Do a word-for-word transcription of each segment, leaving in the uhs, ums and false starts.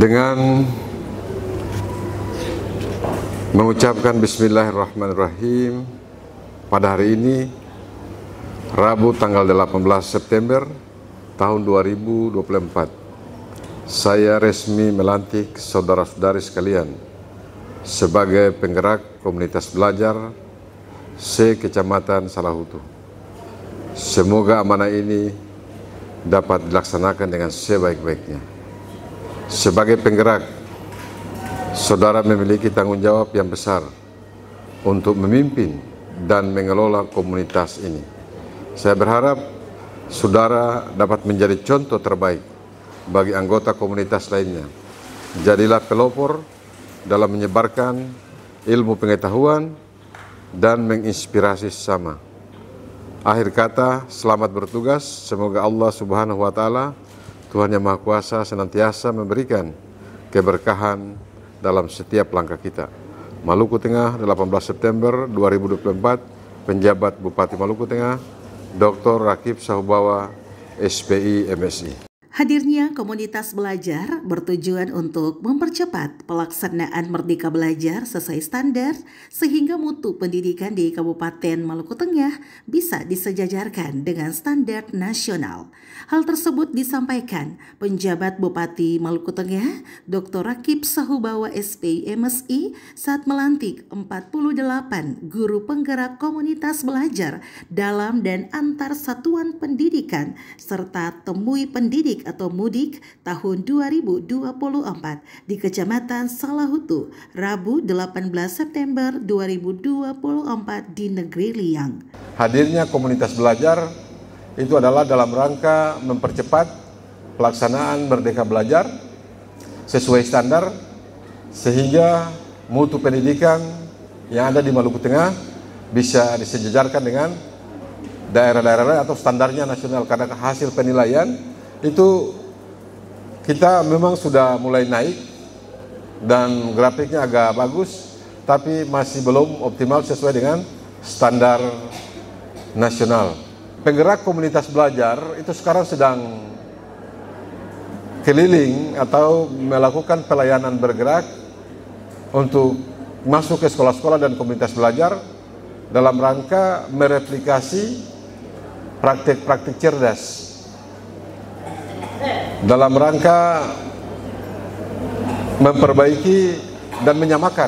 Dengan mengucapkan Bismillahirrahmanirrahim, pada hari ini Rabu tanggal delapan belas September tahun dua ribu dua puluh empat, saya resmi melantik saudara-saudari sekalian sebagai penggerak komunitas belajar se-Kecamatan Salahutu. Semoga amanah ini dapat dilaksanakan dengan sebaik-baiknya. Sebagai penggerak, saudara memiliki tanggung jawab yang besar untuk memimpin dan mengelola komunitas ini. Saya berharap saudara dapat menjadi contoh terbaik bagi anggota komunitas lainnya. Jadilah pelopor dalam menyebarkan ilmu pengetahuan dan menginspirasi sesama. Akhir kata, selamat bertugas. Semoga Allah Subhanahu wa Ta'ala, Tuhan Yang Maha Kuasa, senantiasa memberikan keberkahan dalam setiap langkah kita. Maluku Tengah, delapan belas September dua ribu dua puluh empat, penjabat Bupati Maluku Tengah, Doktor Rakib Sahubawa, S P I M S I. Hadirnya komunitas belajar bertujuan untuk mempercepat pelaksanaan Merdeka Belajar sesuai standar sehingga mutu pendidikan di Kabupaten Maluku Tengah bisa disejajarkan dengan standar nasional. Hal tersebut disampaikan penjabat Bupati Maluku Tengah, Doktor Rakib Sahubawa S P I M S I saat melantik empat puluh delapan guru penggerak komunitas belajar dalam dan antar satuan pendidikan serta temui pendidik atau mudik tahun dua ribu dua puluh empat di Kecamatan Salahutu, Rabu delapan belas September dua ribu dua puluh empat di Negeri Liang. Hadirnya komunitas belajar itu adalah dalam rangka mempercepat pelaksanaan Merdeka Belajar sesuai standar sehingga mutu pendidikan yang ada di Maluku Tengah bisa disejajarkan dengan daerah-daerah atau standarnya nasional, karena hasil penilaian itu kita memang sudah mulai naik dan grafiknya agak bagus, tapi masih belum optimal sesuai dengan standar nasional. Penggerak komunitas belajar itu sekarang sedang keliling atau melakukan pelayanan bergerak untuk masuk ke sekolah-sekolah dan komunitas belajar dalam rangka mereplikasi praktik-praktik cerdas, dalam rangka memperbaiki dan menyamakan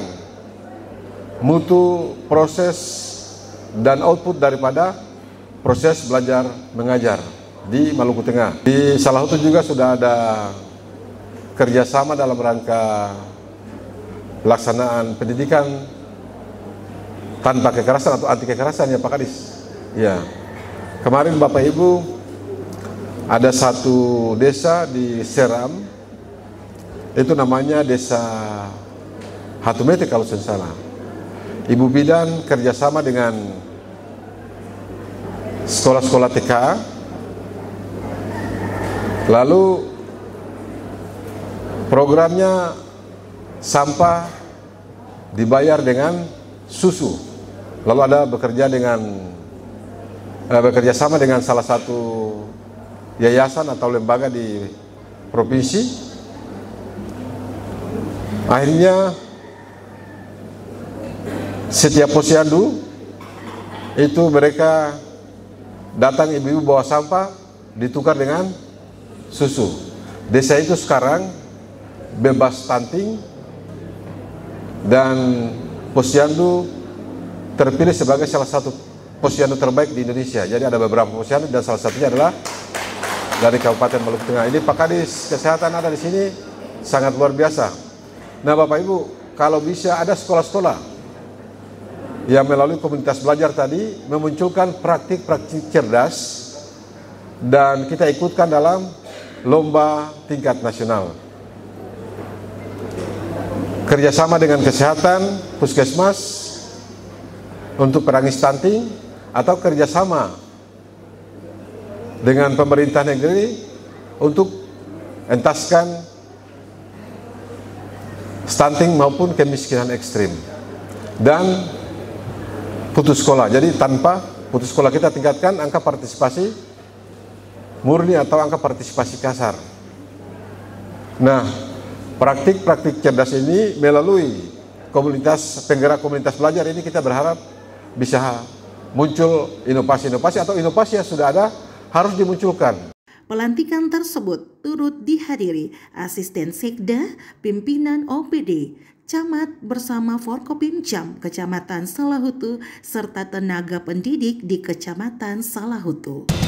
mutu proses dan output daripada proses belajar mengajar di Maluku Tengah. Di Salahutu juga sudah ada kerjasama dalam rangka pelaksanaan pendidikan tanpa kekerasan atau anti kekerasan, ya Pak Kadis. Ya, kemarin Bapak Ibu ada satu desa di Seram, itu namanya Desa Hatumete kalau saya salah. Ibu Bidan kerjasama dengan sekolah-sekolah T K A, lalu programnya sampah dibayar dengan susu. Lalu ada bekerja dengan eh, bekerja sama dengan salah satu yayasan atau lembaga di provinsi. Akhirnya setiap posyandu itu mereka datang, ibu-ibu bawa sampah ditukar dengan susu. Desa itu sekarang bebas stunting dan posyandu terpilih sebagai salah satu posyandu terbaik di Indonesia. Jadi ada beberapa posyandu dan salah satunya adalah dari Kabupaten Maluku Tengah. Ini Pak Kadis Kesehatan ada di sini, sangat luar biasa. Nah Bapak Ibu, kalau bisa ada sekolah-sekolah yang melalui komunitas belajar tadi memunculkan praktik-praktik cerdas dan kita ikutkan dalam lomba tingkat nasional. Kerjasama dengan kesehatan, puskesmas untuk perangi stunting, atau kerjasama dengan pemerintah negeri untuk entaskan stunting maupun kemiskinan ekstrim dan putus sekolah. Jadi tanpa putus sekolah kita tingkatkan angka partisipasi murni atau angka partisipasi kasar. Nah, Praktik-praktik cerdas ini melalui komunitas penggerak komunitas belajar ini kita berharap bisa muncul inovasi-inovasi atau inovasi yang sudah ada harus dimunculkan. Pelantikan tersebut turut dihadiri Asisten Sekda, Pimpinan O P D, Camat bersama Forkopimcam Kecamatan Salahutu serta tenaga pendidik di Kecamatan Salahutu.